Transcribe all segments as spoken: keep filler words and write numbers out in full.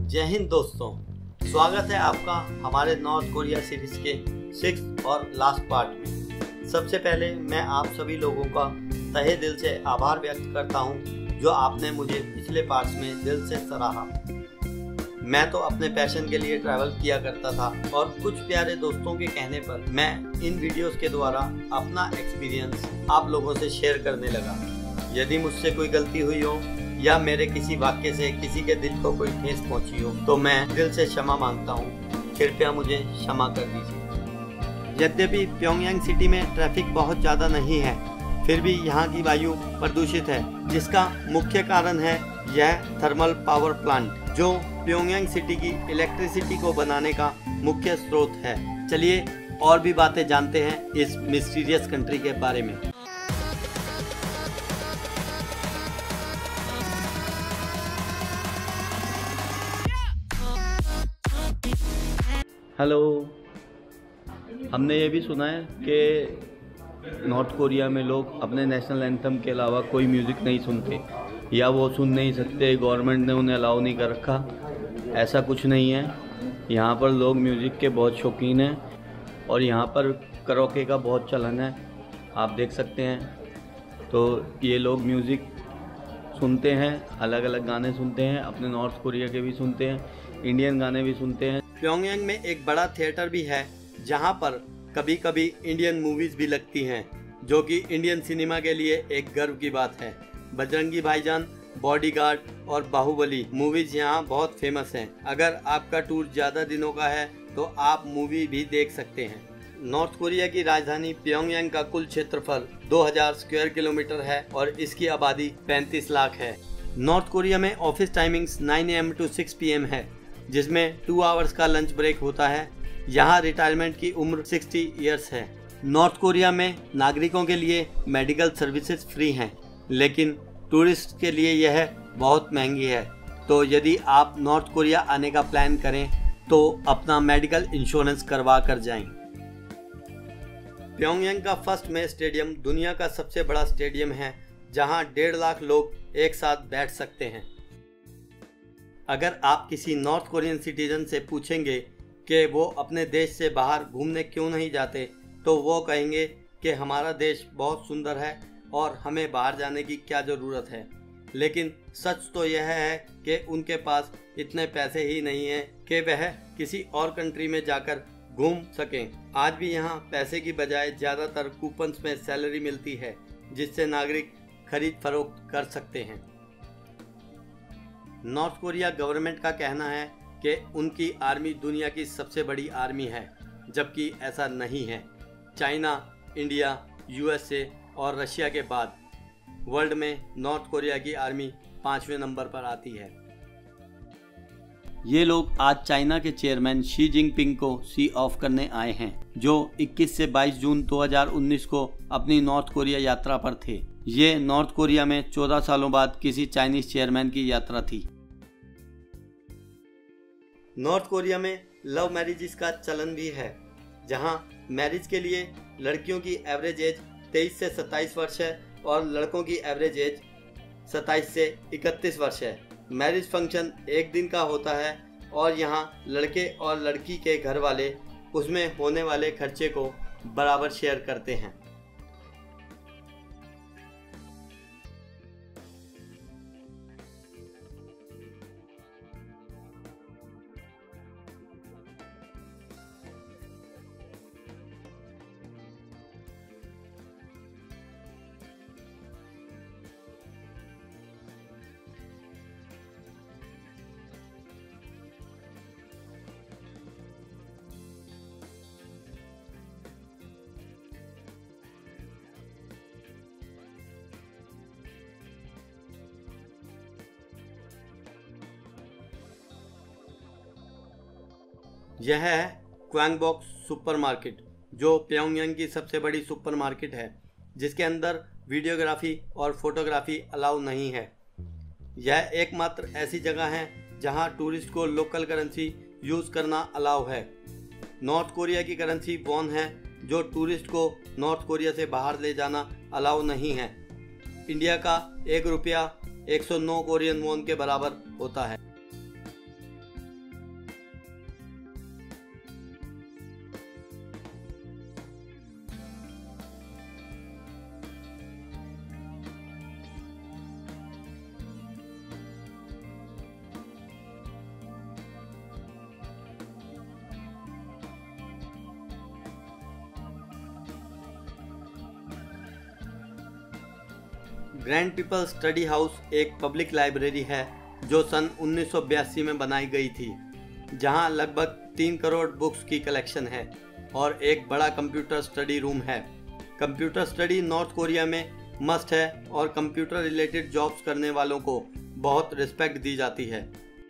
जय हिंद दोस्तों, स्वागत है आपका हमारे नॉर्थ कोरिया सीरीज के सिक्स्थ और लास्ट पार्ट में। सबसे पहले मैं आप सभी लोगों का तहे दिल से आभार व्यक्त करता हूं जो आपने मुझे पिछले पार्ट्स में दिल से सराहा। मैं तो अपने पैशन के लिए ट्रैवल किया करता था और कुछ प्यारे दोस्तों के कहने पर मैं इन वीडियोस के द्वारा अपना एक्सपीरियंस आप लोगों से शेयर करने लगा। यदि मुझसे कोई गलती हुई हो या मेरे किसी वाक्य से किसी के दिल को कोई ठेस पहुंची हो तो मैं दिल से क्षमा मांगता हूं। कृपया मुझे क्षमा कर दीजिए। यद्यपि प्योंगयांग सिटी में ट्रैफिक बहुत ज़्यादा नहीं है, फिर भी यहाँ की वायु प्रदूषित है, जिसका मुख्य कारण है यह थर्मल पावर प्लांट जो प्योंगयांग सिटी की इलेक्ट्रिसिटी को बनाने का मुख्य स्रोत है। चलिए और भी बातें जानते हैं इस मिस्टीरियस कंट्री के बारे में। हेलो, हमने ये भी सुना है कि नॉर्थ कोरिया में लोग अपने नेशनल एंथम के अलावा कोई म्यूज़िक नहीं सुनते या वो सुन नहीं सकते, गवर्नमेंट ने उन्हें अलाउ नहीं कर रखा। ऐसा कुछ नहीं है, यहाँ पर लोग म्यूज़िक के बहुत शौकीन हैं और यहाँ पर कराओके का बहुत चलन है, आप देख सकते हैं। तो ये लोग म्यूज़िक सुनते हैं, अलग अलग गाने सुनते हैं, अपने नॉर्थ कोरिया के भी सुनते हैं, इंडियन गाने भी सुनते हैं। प्योंगयांग में एक बड़ा थिएटर भी है जहां पर कभी कभी इंडियन मूवीज भी लगती हैं, जो कि इंडियन सिनेमा के लिए एक गर्व की बात है। बजरंगी भाईजान, बॉडीगार्ड और बाहुबली मूवीज यहां बहुत फेमस हैं। अगर आपका टूर ज़्यादा दिनों का है तो आप मूवी भी देख सकते हैं। नॉर्थ कोरिया की राजधानी प्योंगयांग का कुल क्षेत्रफल दो हज़ार स्क्वायर किलोमीटर है और इसकी आबादी पैंतीस लाख है। नॉर्थ कोरिया में ऑफिस टाइमिंग्स नौ ए एम टू छह पी एम है, जिसमें टू आवर्स का लंच ब्रेक होता है। यहाँ रिटायरमेंट की उम्र साठ इयर्स है। नॉर्थ कोरिया में नागरिकों के लिए मेडिकल सर्विसेज फ्री हैं, लेकिन टूरिस्ट के लिए यह बहुत महंगी है। तो यदि आप नॉर्थ कोरिया आने का प्लान करें तो अपना मेडिकल इंश्योरेंस करवा कर जाएं। प्योंगयांग का फर्स्ट में स्टेडियम दुनिया का सबसे बड़ा स्टेडियम है, जहां डेढ़ लाख लोग एक साथ बैठ सकते हैं। अगर आप किसी नॉर्थ कोरियन सिटीजन से पूछेंगे कि वो अपने देश से बाहर घूमने क्यों नहीं जाते, तो वो कहेंगे कि हमारा देश बहुत सुंदर है और हमें बाहर जाने की क्या ज़रूरत है। लेकिन सच तो यह है कि उनके पास इतने पैसे ही नहीं हैं कि वह किसी और कंट्री में जाकर घूम सकें। आज भी यहाँ पैसे की बजाय ज़्यादातर कूपन्स में सैलरी मिलती है, जिससे नागरिक खरीद फरोख्त कर सकते हैं। नॉर्थ कोरिया गवर्नमेंट का कहना है कि उनकी आर्मी दुनिया की सबसे बड़ी आर्मी है, जबकि ऐसा नहीं है। China, India, U S A और रशिया के बाद वर्ल्ड में नॉर्थ कोरिया की आर्मी पाँचवें नंबर पर आती है। ये लोग आज चाइना के चेयरमैन शी जिनपिंग को सी ऑफ करने आए हैं, जो इक्कीस से बाईस जून दो हज़ार उन्नीस को अपनी नॉर्थ कोरिया यात्रा पर थे। ये नॉर्थ कोरिया में चौदह सालों बाद किसी चाइनीज चेयरमैन की यात्रा थी। नॉर्थ कोरिया में लव मैरिजेस का चलन भी है, जहां मैरिज के लिए लड़कियों की एवरेज एज तेईस से सत्ताईस वर्ष है और लड़कों की एवरेज एज सत्ताईस से इकतीस वर्ष है। मैरिज फंक्शन एक दिन का होता है और यहां लड़के और लड़की के घर वाले उसमें होने वाले खर्चे को बराबर शेयर करते हैं। यह है क्वांगबॉक्स सुपरमार्केट, जो प्योंगयांग की सबसे बड़ी सुपरमार्केट है, जिसके अंदर वीडियोग्राफी और फोटोग्राफी अलाउ नहीं है। यह एकमात्र ऐसी जगह है जहां टूरिस्ट को लोकल करेंसी यूज़ करना अलाउ है। नॉर्थ कोरिया की करेंसी वॉन है, जो टूरिस्ट को नॉर्थ कोरिया से बाहर ले जाना अलाउ नहीं है। इंडिया का एक रुपया एक सौ नौ कोरियन वॉन के बराबर होता है। ग्रैंड पीपल स्टडी हाउस एक पब्लिक लाइब्रेरी है जो सन उन्नीस सौ बयासी में बनाई गई थी, जहां लगभग तीन करोड़ बुक्स की कलेक्शन है और एक बड़ा कंप्यूटर स्टडी रूम है। कंप्यूटर स्टडी नॉर्थ कोरिया में मस्ट है और कंप्यूटर रिलेटेड जॉब्स करने वालों को बहुत रिस्पेक्ट दी जाती है।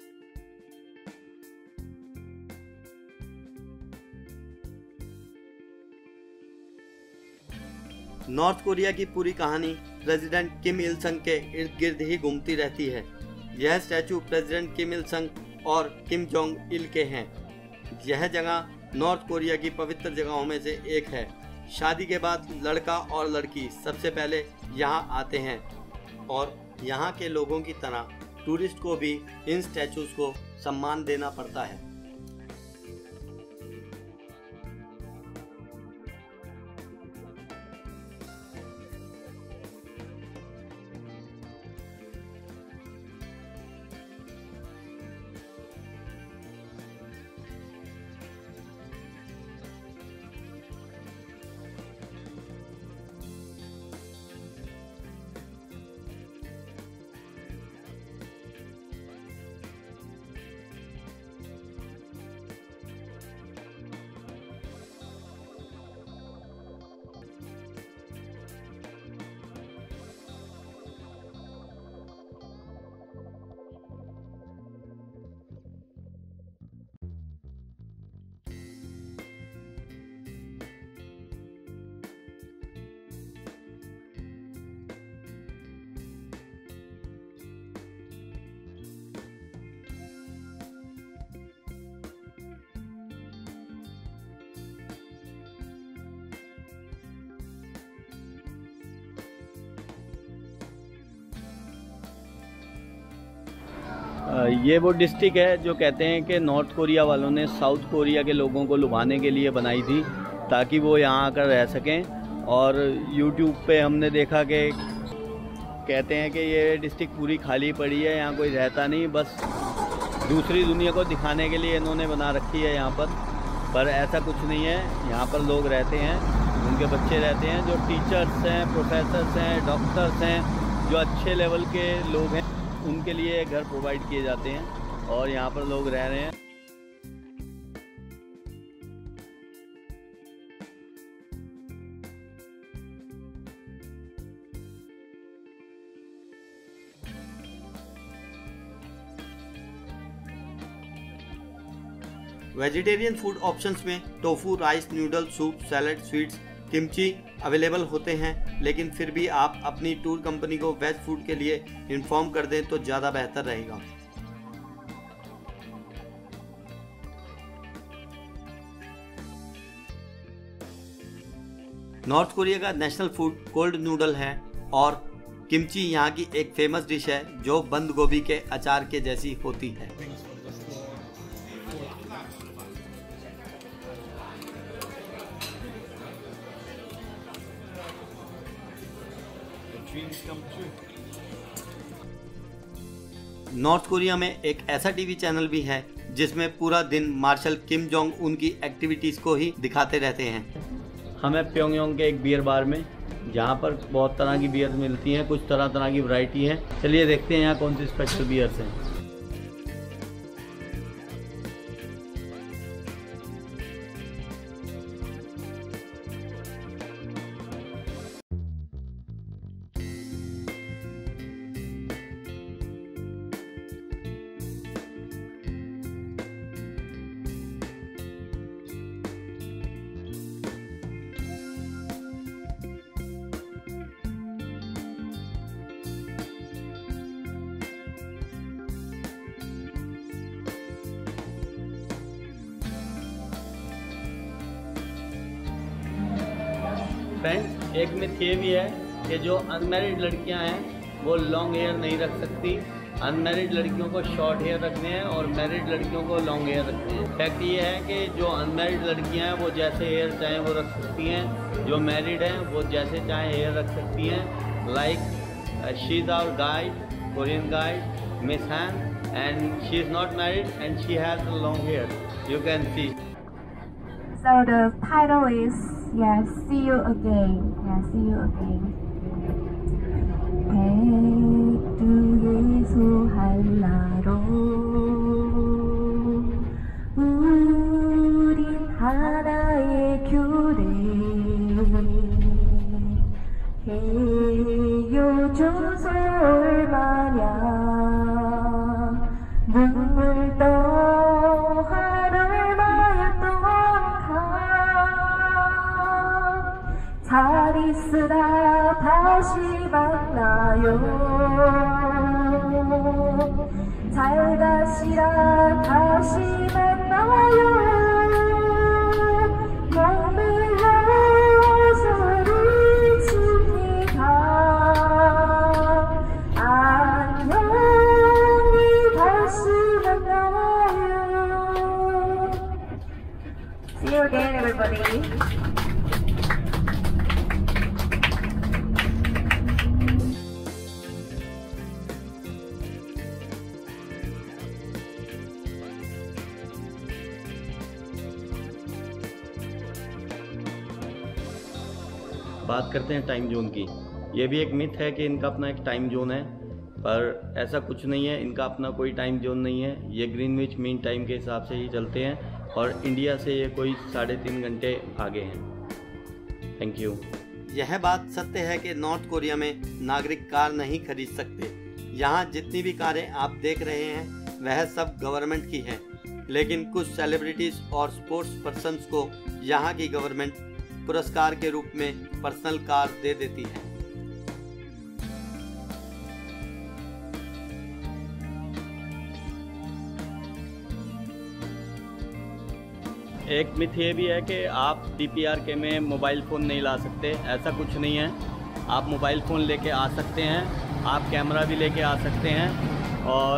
नॉर्थ कोरिया की पूरी कहानी प्रेसिडेंट किम इल संग के इर्द गिर्द ही घूमती रहती है। यह स्टैचू प्रेसिडेंट किम इल संग और किम जोंग इल के हैं। यह जगह नॉर्थ कोरिया की पवित्र जगहों में से एक है। शादी के बाद लड़का और लड़की सबसे पहले यहाँ आते हैं और यहाँ के लोगों की तरह टूरिस्ट को भी इन स्टैचूज को सम्मान देना पड़ता है। ये वो डिस्ट्रिक्ट है जो कहते हैं कि नॉर्थ कोरिया वालों ने साउथ कोरिया के लोगों को लुभाने के लिए बनाई थी ताकि वो यहाँ आकर रह सकें। और यूट्यूब पे हमने देखा कि कहते हैं कि ये डिस्ट्रिक्ट पूरी खाली पड़ी है, यहाँ कोई रहता नहीं, बस दूसरी दुनिया को दिखाने के लिए इन्होंने बना रखी है यहाँ पर। पर ऐसा कुछ नहीं है, यहाँ पर लोग रहते हैं, उनके बच्चे रहते हैं, जो टीचर्स हैं, प्रोफेसर्स हैं, डॉक्टर्स हैं, जो अच्छे लेवल के लोग हैं, उनके लिए घर प्रोवाइड किए जाते हैं और यहाँ पर लोग रह रहे हैं। वेजिटेरियन फूड ऑप्शंस में tofu, rice, noodle, soup, salad, sweets, kimchi available होते हैं, लेकिन फिर भी आप अपनी टूर कंपनी को वेज फूड के लिए इन्फॉर्म कर दें तो ज़्यादा बेहतर रहेगा। नॉर्थ कोरिया का नेशनल फूड कोल्ड नूडल है और किमची यहाँ की एक फेमस डिश है जो बंद गोभी के अचार के जैसी होती है। नॉर्थ कोरिया में एक ऐसा टीवी चैनल भी है जिसमें पूरा दिन मार्शल किम जोंग उन की एक्टिविटीज को ही दिखाते रहते हैं। हमें प्योंगयांग के एक बियर बार में, जहाँ पर बहुत तरह की बियर मिलती हैं, कुछ तरह तरह की वैरायटी है। चलिए देखते हैं यहाँ कौन सी स्पेशल बियर्स हैं। फ्रेंड्स, एक मिथ ये भी है कि जो अनमैरिड लड़कियां हैं वो लॉन्ग हेयर नहीं रख सकती। अनमैरिड लड़कियों को शॉर्ट हेयर रखने हैं और मैरिड लड़कियों को लॉन्ग हेयर रखने हैं। फैक्ट ये है कि जो अनमैरिड लड़कियां हैं वो जैसे हेयर चाहें वो रख सकती हैं, जो मैरिड हैं वो जैसे चाहें हेयर रख सकती हैं। Like she is our guide, Korean guide, Miss Han, and she is not married and she has long hair, you can see. So the title is, yeah, see you again. Yeah, see you again. Okay. 백두의 소할라로 우린 하나의 교대 헤어져서 얼마냐 눈물 떠한 얼마였던가 잘 있으라 다시 만나요 잘 가시라 다시 만나요 머물러 소리칩니다 안녕히 다시 만나요. See you again, everybody. बात करते हैं time zone की। ये भी एक myth है कि इनका अपना एक टाइम जोन है, पर ऐसा कुछ नहीं है। इनका अपना कोई टाइम जोन नहीं है। ये ग्रीनविच मीन टाइम के हिसाब से ही चलते हैं और इंडिया से ये कोई साढ़े तीन घंटे आगे हैं। Thank you. यह बात सत्य है कि नॉर्थ कोरिया में नागरिक कार नहीं खरीद सकते। यहाँ जितनी भी कारें आप देख रहे हैं वह सब गवर्नमेंट की हैं, लेकिन कुछ सेलिब्रिटीज़ और स्पोर्ट्स पर्सन्स को यहाँ की गवर्नमेंट पुरस्कार के रूप में पर्सनल कार दे देती है। एक मिथ ये भी है कि आप डी पी आर के में मोबाइल फ़ोन नहीं ला सकते। ऐसा कुछ नहीं है। आप मोबाइल फ़ोन लेके आ सकते हैं, आप कैमरा भी लेके आ सकते हैं और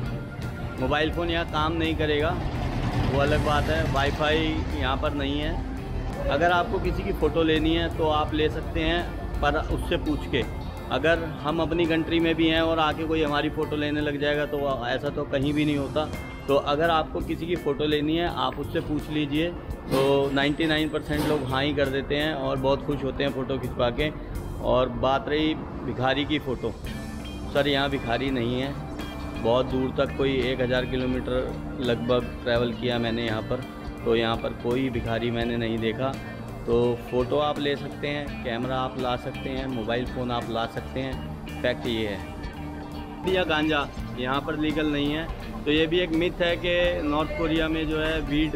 मोबाइल फ़ोन यहाँ काम नहीं करेगा, वो अलग बात है। वाईफाई यहाँ पर नहीं है। अगर आपको किसी की फ़ोटो लेनी है तो आप ले सकते हैं, पर उससे पूछ के। अगर हम अपनी कंट्री में भी हैं और आके कोई हमारी फ़ोटो लेने लग जाएगा तो ऐसा तो कहीं भी नहीं होता। तो अगर आपको किसी की फ़ोटो लेनी है आप उससे पूछ लीजिए, तो निन्यानवे परसेंट लोग हाँ ही कर देते हैं और बहुत खुश होते हैं फ़ोटो खिंचवा के। और बात रही भिखारी की फ़ोटो, सर यहाँ भिखारी नहीं है। बहुत दूर तक, कोई एक हज़ार किलोमीटर लगभग ट्रैवल किया मैंने यहाँ पर, तो यहाँ पर कोई भिखारी मैंने नहीं देखा। तो फ़ोटो आप ले सकते हैं, कैमरा आप ला सकते हैं, मोबाइल फ़ोन आप ला सकते हैं। फैक्ट ये है। या गांजा यहाँ पर लीगल नहीं है। तो ये भी एक मिथ है कि नॉर्थ कोरिया में जो है वीड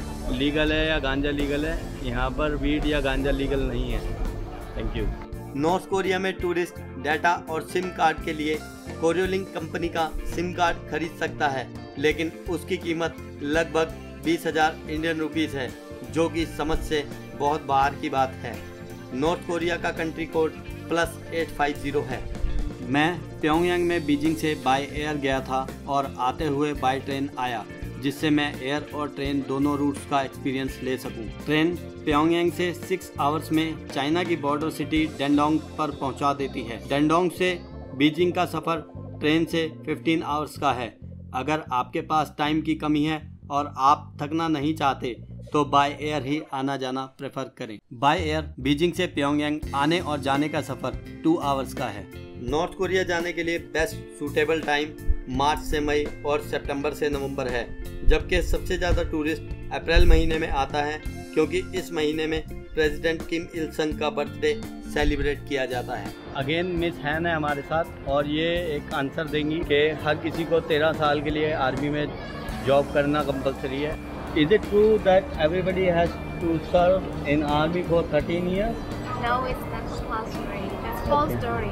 लीगल है या गांजा लीगल है। यहाँ पर वीड या गांजा लीगल नहीं है। Thank you. नॉर्थ कोरिया में टूरिस्ट डाटा और सिम कार्ड के लिए कोरियोलिंक कंपनी का सिम कार्ड खरीद सकता है, लेकिन उसकी कीमत लगभग बीस हज़ार इंडियन रुपीस है, जो कि समझ से बहुत बाहर की बात है। नॉर्थ कोरिया का country code plus eight five zero है। मैं प्योंगयांग में बीजिंग से बाय एयर गया था और आते हुए बाय ट्रेन आया, जिससे मैं एयर और ट्रेन दोनों रूट्स का एक्सपीरियंस ले सकूं। ट्रेन प्योंगयांग से सिक्स आवर्स में चाइना की बॉर्डर सिटी डेंडोंग पर पहुंचा देती है। डेंडोंग से बीजिंग का सफ़र ट्रेन से पंद्रह आवर्स का है। अगर आपके पास टाइम की कमी है और आप थकना नहीं चाहते तो बाय एयर ही आना जाना प्रेफर करें। बाय एयर बीजिंग से प्योंगयांग आने और जाने का सफ़र टू आवर्स का है। नॉर्थ कोरिया जाने के लिए बेस्ट सूटेबल टाइम मार्च से मई और सितंबर से नवंबर है, जबकि सबसे ज़्यादा टूरिस्ट अप्रैल महीने में आता है, क्योंकि इस महीने में प्रेसिडेंट किम इल संग का बर्थडे सेलिब्रेट किया जाता है। अगेन मिस हैन है हमारे साथ और ये एक आंसर देंगी कि हर किसी को तेरह साल के लिए आर्मी में जॉब करना कंपलसरी है। Is it true that everybody has to serve in army for thirteen years? No, it's not compulsory. It's false story.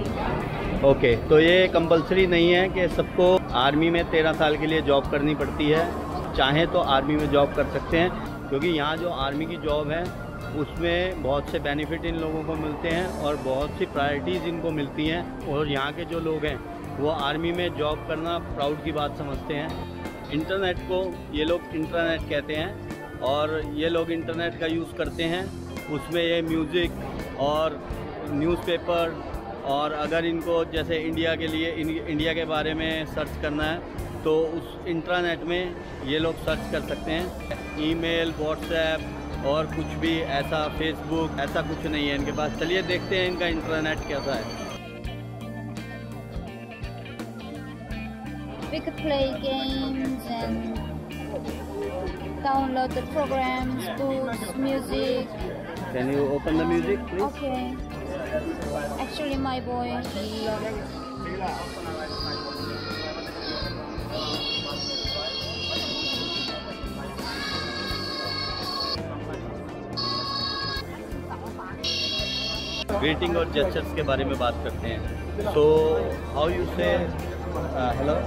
Okay okay, तो ये कंपलसरी नहीं है कि सबको आर्मी में तेरह साल के लिए जॉब करनी पड़ती है। चाहे तो आर्मी में जॉब कर सकते हैं, क्योंकि यहाँ जो आर्मी की जॉब है उसमें बहुत से बेनिफिट इन लोगों को मिलते हैं और बहुत सी प्रायोरिटीज़ इनको मिलती हैं। और यहाँ के जो लोग हैं वो आर्मी में जॉब करना प्राउड की बात समझते हैं। इंटरनेट को ये लोग इंटरनेट कहते हैं और ये लोग इंटरनेट का यूज़ करते हैं। उसमें ये म्यूज़िक और न्यूज़पेपर, और अगर इनको जैसे इंडिया के लिए इंडिया के बारे में सर्च करना है तो उस इंटरनेट में ये लोग सर्च कर सकते हैं। ईमेल, व्हाट्सएप और कुछ भी ऐसा, फेसबुक, ऐसा कुछ नहीं है इनके पास। चलिए देखते हैं इनका इंटरनेट कैसा है। we could play games and download the programs, books, music. Can you open the music, please? Okay. Actually, my boy loves. Greeting और जेस्चर्स के बारे में बात करते हैं. So how you say hello?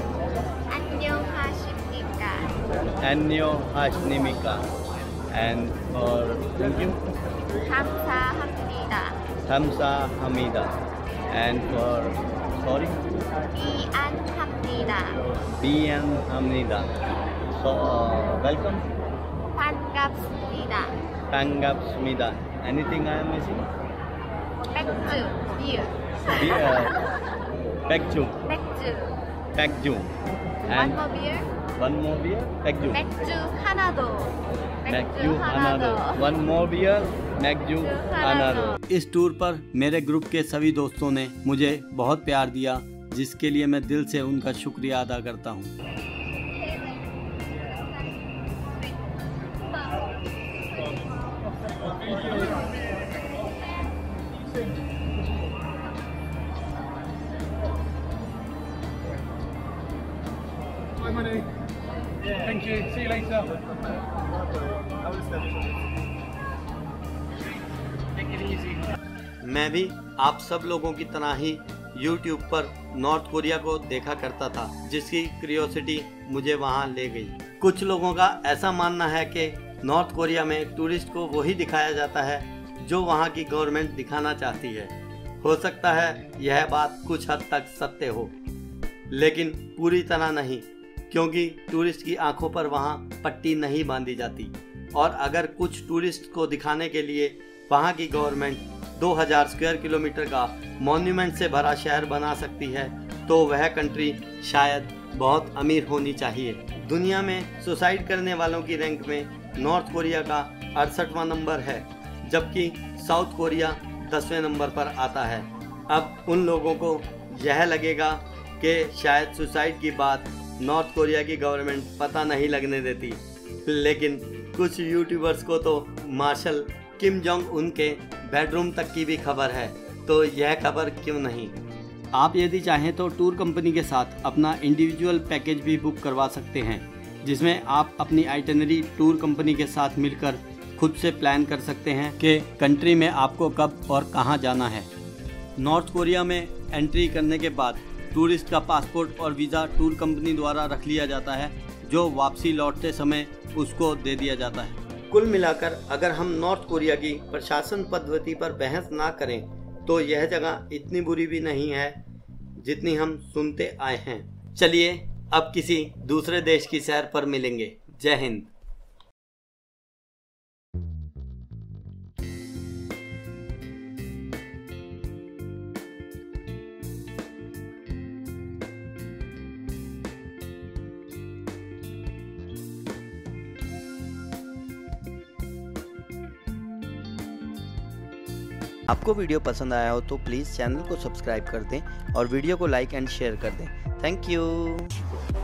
안녕하십니까. 안녕하십니까. And और thank you. 감사합니다. 감사합니다. And for sorry. 미안합니다. 미안합니다. So uh, welcome. 반갑습니다. 반갑습니다. Anything I am missing? 맥주, 비어. Beer. 백주. 맥주. 백주. One And more beer. one more beer. 백주. 맥주 하나 더. 맥주 하나 더. One more beer. 맥주 하나 더. इस tour पर मेरे ग्रुप के सभी दोस्तों ने मुझे बहुत प्यार दिया, जिसके लिए मैं दिल से उनका शुक्रिया अदा करता हूँ. Thank you. See you later. Take it easy. मैं भी आप सब लोगों की तरह ही यूट्यूब पर नॉर्थ कोरिया को देखा करता था, जिसकी क्यूरियोसिटी मुझे वहां ले गई. कुछ लोगों का ऐसा मानना है कि नॉर्थ कोरिया में टूरिस्ट को वही दिखाया जाता है जो वहां की गवर्नमेंट दिखाना चाहती है. हो सकता है यह बात कुछ हद तक सत्य हो, लेकिन पूरी तरह नहीं, क्योंकि टूरिस्ट की आंखों पर वहां पट्टी नहीं बांधी जाती. और अगर कुछ टूरिस्ट को दिखाने के लिए वहां की गवर्नमेंट दो हज़ार स्क्वायर किलोमीटर का मॉन्यूमेंट से भरा शहर बना सकती है, तो वह कंट्री शायद बहुत अमीर होनी चाहिए. दुनिया में सुसाइड करने वालों की रैंक में नॉर्थ कोरिया का अड़सठवां नंबर है, जबकि साउथ कोरिया दसवें नंबर पर आता है. अब उन लोगों को यह लगेगा कि शायद सुसाइड की बात नॉर्थ कोरिया की गवर्नमेंट पता नहीं लगने देती, लेकिन कुछ यूट्यूबर्स को तो मार्शल किम जोंग उन के बेडरूम तक की भी खबर है, तो यह खबर क्यों नहीं. आप यदि चाहें तो टूर कंपनी के साथ अपना इंडिविजुअल पैकेज भी बुक करवा सकते हैं, जिसमें आप अपनी आइटिनरी टूर कंपनी के साथ मिलकर खुद से प्लान कर सकते हैं कि कंट्री में आपको कब और कहां जाना है. नॉर्थ कोरिया में एंट्री करने के बाद टूरिस्ट का पासपोर्ट और वीज़ा टूर कंपनी द्वारा रख लिया जाता है, जो वापसी लौटते समय उसको दे दिया जाता है. कुल मिलाकर अगर हम नॉर्थ कोरिया की प्रशासन पद्धति पर बहस ना करें, तो यह जगह इतनी बुरी भी नहीं है जितनी हम सुनते आए हैं. चलिए अब किसी दूसरे देश की सैर पर मिलेंगे. जय हिंद. आपको वीडियो पसंद आया हो तो प्लीज़ चैनल को सब्सक्राइब कर दें और वीडियो को लाइक एंड शेयर कर दें. Thank you.